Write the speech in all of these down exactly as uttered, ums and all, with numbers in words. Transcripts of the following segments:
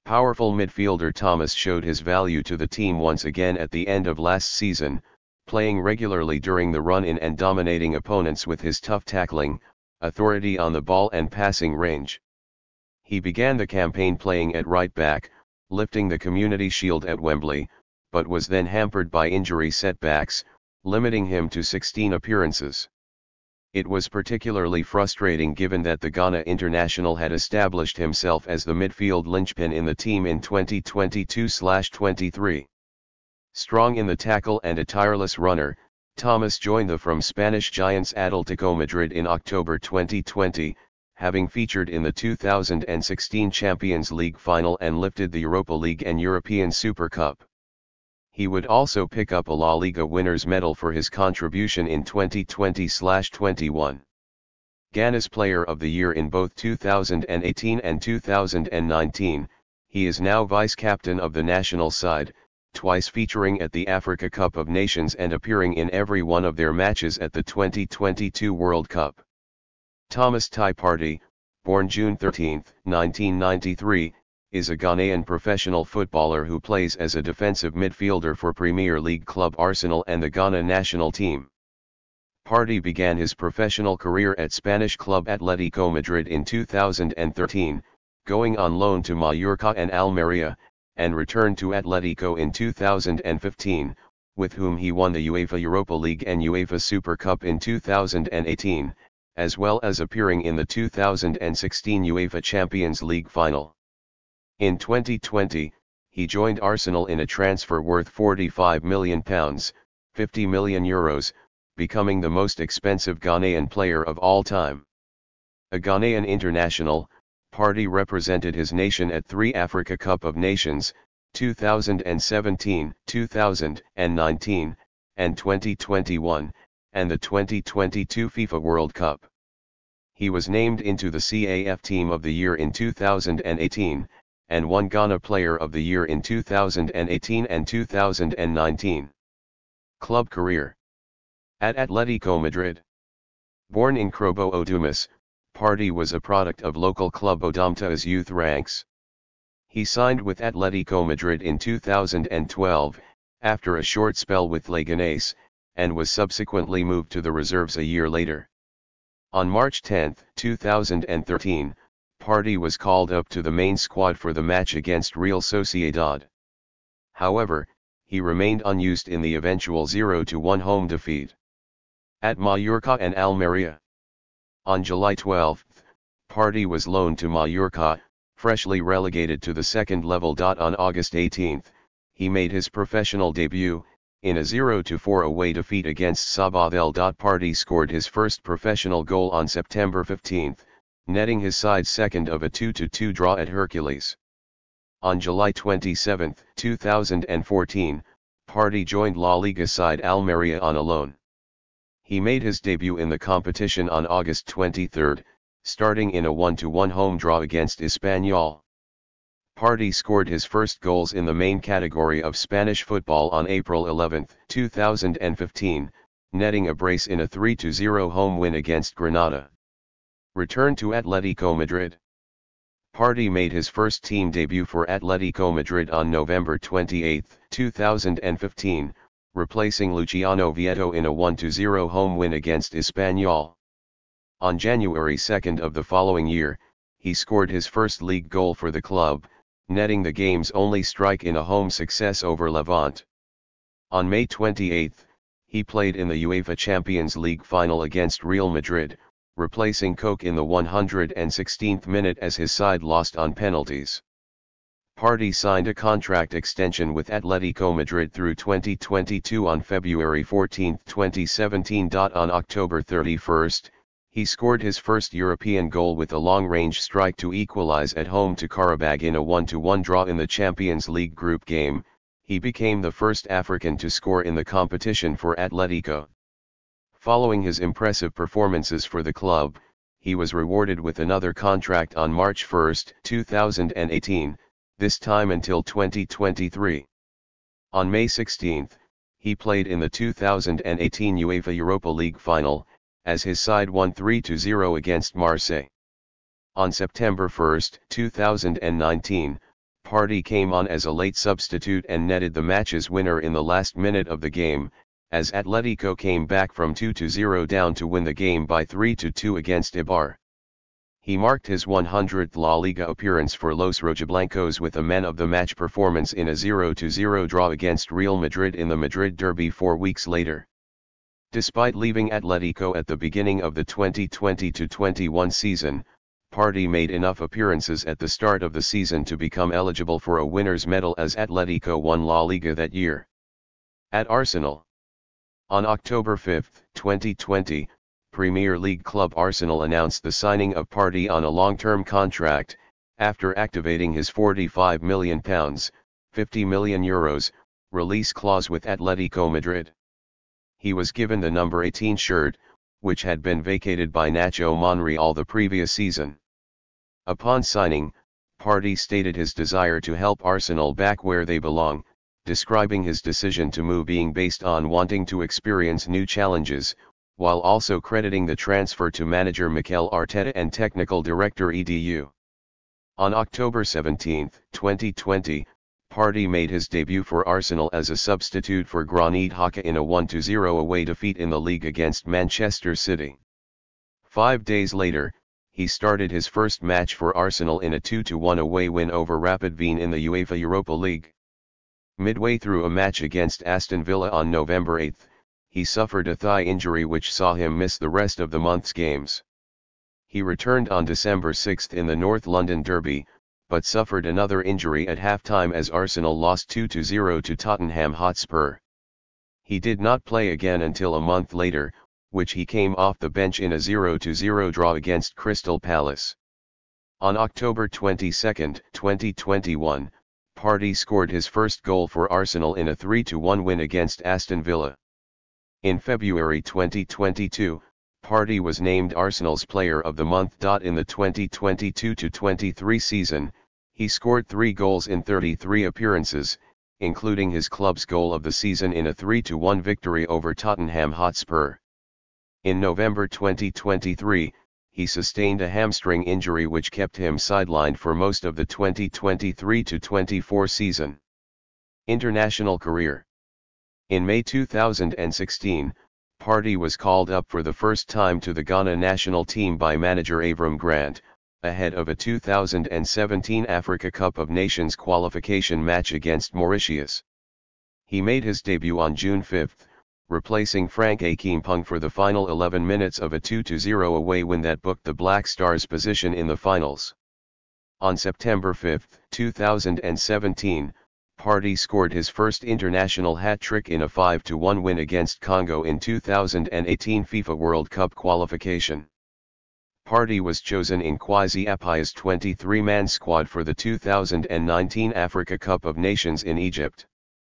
Powerful midfielder Thomas showed his value to the team once again at the end of last season, playing regularly during the run-in and dominating opponents with his tough tackling, authority on the ball and passing range. He began the campaign playing at right back, lifting the Community Shield at Wembley, but was then hampered by injury setbacks, limiting him to sixteen appearances. It was particularly frustrating given that the Ghana international had established himself as the midfield linchpin in the team in twenty twenty-two twenty-three. Strong in the tackle and a tireless runner, Thomas joined the from Spanish giants Atletico Madrid in October twenty twenty, having featured in the two thousand sixteen Champions League final and lifted the Europa League and European Super Cup. He would also pick up a La Liga winner's medal for his contribution in twenty twenty twenty-one. Ghana's Player of the Year in both two thousand eighteen and two thousand nineteen, he is now vice-captain of the national side, twice featuring at the Africa Cup of Nations and appearing in every one of their matches at the twenty twenty-two World Cup. Thomas Tai Partey, born June thirteenth, nineteen ninety-three, is a Ghanaian professional footballer who plays as a defensive midfielder for Premier League club Arsenal and the Ghana national team. Partey began his professional career at Spanish club Atletico Madrid in two thousand thirteen, going on loan to Mallorca and Almeria, and returned to Atletico in two thousand fifteen, with whom he won the UEFA Europa League and UEFA Super Cup in two thousand eighteen, as well as appearing in the two thousand sixteen UEFA Champions League final. In twenty twenty, he joined Arsenal in a transfer worth forty-five million pounds, fifty million euros, becoming the most expensive Ghanaian player of all time. A Ghanaian international, Partey represented his nation at three Africa Cup of Nations, two thousand seventeen, two thousand nineteen, and twenty twenty-one, and the twenty twenty-two FIFA World Cup. He was named into the C A F Team of the Year in two thousand eighteen, and won Ghana Player of the Year in two thousand eighteen and two thousand nineteen. Club career. At Atletico Madrid. Born in Krobo Odumas, Partey was a product of local club Odomta's youth ranks. He signed with Atletico Madrid in two thousand twelve, after a short spell with Leganés, and was subsequently moved to the reserves a year later. On March tenth, two thousand thirteen, Partey was called up to the main squad for the match against Real Sociedad. However, he remained unused in the eventual zero to one home defeat at Mallorca and Almeria. On July twelfth, Partey was loaned to Mallorca, freshly relegated to the second level. On August eighteenth, he made his professional debut, in a zero to four away defeat against Sabadell. Partey scored his first professional goal on September fifteenth, netting his side second of a two to two draw at Hercules. On July twenty-seventh, two thousand fourteen, Partey joined La Liga side Almeria on a loan. He made his debut in the competition on August twenty-third, starting in a one to one home draw against Espanyol. Partey scored his first goals in the main category of Spanish football on April eleventh, two thousand fifteen, netting a brace in a three to zero home win against Granada. Return to Atletico Madrid. Partey made his first team debut for Atletico Madrid on November twenty-eighth, two thousand fifteen, replacing Luciano Vieto in a one to zero home win against Espanyol. On January second of the following year, he scored his first league goal for the club, netting the game's only strike in a home success over Levante. On May twenty-eighth, he played in the UEFA Champions League final against Real Madrid, replacing Koch in the one hundred sixteenth minute as his side lost on penalties. Partey signed a contract extension with Atletico Madrid through twenty twenty-two on February fourteenth, twenty seventeen. On October thirty-first, he scored his first European goal with a long-range strike to equalize at home to Qarabag in a one to one draw in the Champions League group game. He became the first African to score in the competition for Atletico. Following his impressive performances for the club, he was rewarded with another contract on March first, two thousand eighteen, this time until twenty twenty-three. On May sixteenth, he played in the two thousand eighteen UEFA Europa League final, as his side won three to zero against Marseille. On September first, two thousand nineteen, Partey came on as a late substitute and netted the match's winner in the last minute of the game, as Atletico came back from two to zero down to win the game by three to two against Eibar. He marked his one hundredth La Liga appearance for Los Rojiblancos with a man of the match performance in a zero to zero draw against Real Madrid in the Madrid derby four weeks later. Despite leaving Atletico at the beginning of the twenty twenty to twenty-one season, Partey made enough appearances at the start of the season to become eligible for a winner's medal as Atletico won La Liga that year. At Arsenal. On October fifth, twenty twenty, Premier League club Arsenal announced the signing of Partey on a long-term contract, after activating his forty-five million pounds, fifty million euros, release clause with Atletico Madrid. He was given the number eighteen shirt, which had been vacated by Nacho Monreal the previous season. Upon signing, Partey stated his desire to help Arsenal back where they belong, describing his decision to move being based on wanting to experience new challenges, while also crediting the transfer to manager Mikel Arteta and technical director Edu. On October seventeenth, twenty twenty, Partey made his debut for Arsenal as a substitute for Granit Xhaka in a one to zero away defeat in the league against Manchester City. Five days later, he started his first match for Arsenal in a two to one away win over Rapid Wien in the UEFA Europa League. Midway through a match against Aston Villa on November eighth, he suffered a thigh injury which saw him miss the rest of the month's games. He returned on December sixth in the North London derby, but suffered another injury at halftime as Arsenal lost two to zero to Tottenham Hotspur. He did not play again until a month later, which he came off the bench in a zero to zero draw against Crystal Palace. On October twenty-second, twenty twenty-one, Partey scored his first goal for Arsenal in a three to one win against Aston Villa. In February twenty twenty-two, Partey was named Arsenal's Player of the Month. In the twenty twenty-two to twenty-three season, he scored three goals in thirty-three appearances, including his club's goal of the season in a three to one victory over Tottenham Hotspur. In November twenty twenty-three, he sustained a hamstring injury which kept him sidelined for most of the twenty twenty-three to twenty-four season. International career. In May two thousand sixteen, Partey was called up for the first time to the Ghana national team by manager Avram Grant, ahead of a two thousand seventeen Africa Cup of Nations qualification match against Mauritius. He made his debut on June fifth, replacing Frank Akimpong for the final eleven minutes of a two to zero away win that booked the Black Stars' position in the finals. On September fifth, two thousand seventeen, Partey scored his first international hat-trick in a five to one win against Congo in two thousand eighteen FIFA World Cup qualification. Partey was chosen in Kwasi Appiah's twenty-three man squad for the two thousand nineteen Africa Cup of Nations in Egypt.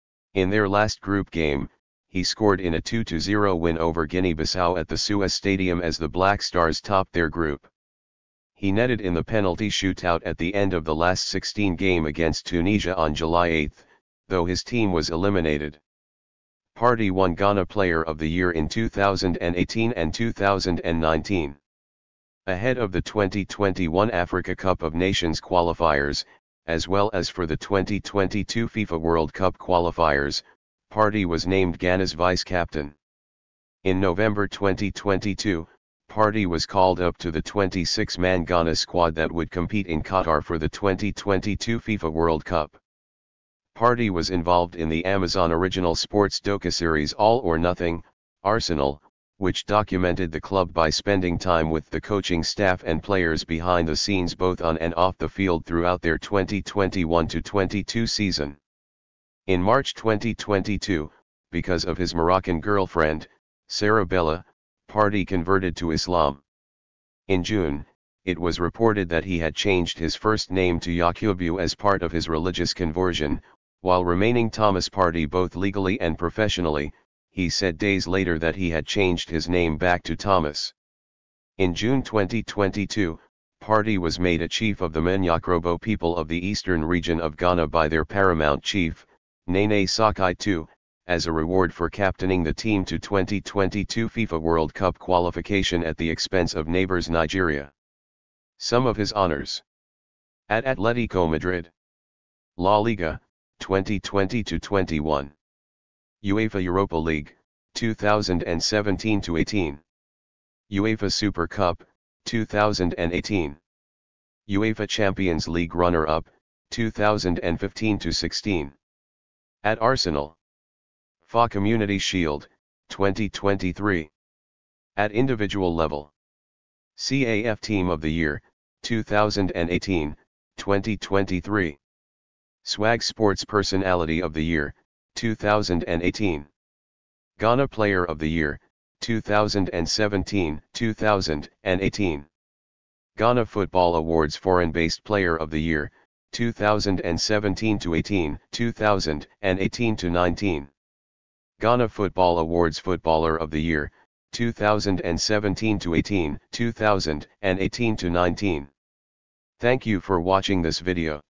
In their last group game, he scored in a two to zero win over Guinea-Bissau at the Suez Stadium as the Black Stars topped their group. He netted in the penalty shootout at the end of the last sixteen game against Tunisia on July eighth, though his team was eliminated. Partey won Ghana Player of the Year in two thousand eighteen and two thousand nineteen. Ahead of the twenty twenty-one Africa Cup of Nations qualifiers, as well as for the twenty twenty-two FIFA World Cup qualifiers, Partey was named Ghana's vice-captain. In November twenty twenty-two, Partey was called up to the twenty-six man Ghana squad that would compete in Qatar for the twenty twenty-two FIFA World Cup. Partey was involved in the Amazon original sports docuseries All or Nothing, Arsenal, which documented the club by spending time with the coaching staff and players behind the scenes both on and off the field throughout their twenty twenty-one to twenty-two season. In March twenty twenty-two, because of his Moroccan girlfriend, Sarah Bella, Partey converted to Islam. In June, it was reported that he had changed his first name to Yakubu as part of his religious conversion, while remaining Thomas Partey both legally and professionally. He said days later that he had changed his name back to Thomas. In June twenty twenty-two, Partey was made a chief of the Menyakrobo people of the eastern region of Ghana by their paramount chief, Nene Sakai the second, as a reward for captaining the team to twenty twenty-two FIFA World Cup qualification at the expense of neighbors Nigeria. Some of his honors. At Atletico Madrid. La Liga, twenty twenty to twenty-one. UEFA Europa League, two thousand seventeen to eighteen. UEFA Super Cup, two thousand eighteen. UEFA Champions League runner-up, two thousand fifteen to sixteen. At Arsenal. F A Community Shield, twenty twenty-three. At individual level. C A F Team of the Year, two thousand eighteen, twenty twenty-three. Swag Sports Personality of the Year, two thousand eighteen. Ghana Player of the Year, two thousand seventeen to two thousand eighteen. Ghana Football Awards Foreign-Based Player of the Year, two thousand seventeen to eighteen, two thousand eighteen to nineteen. Ghana Football Awards Footballer of the Year, two thousand seventeen to eighteen, two thousand eighteen to nineteen. Thank you for watching this video.